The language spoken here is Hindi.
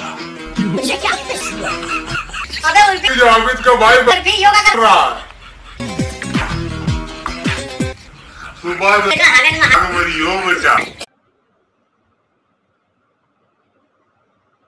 ये क्या? अबे उल्टे हामिद का भाई भी योगा कर रहा है। सुबह बेटा हालेन में मेरी यो बचा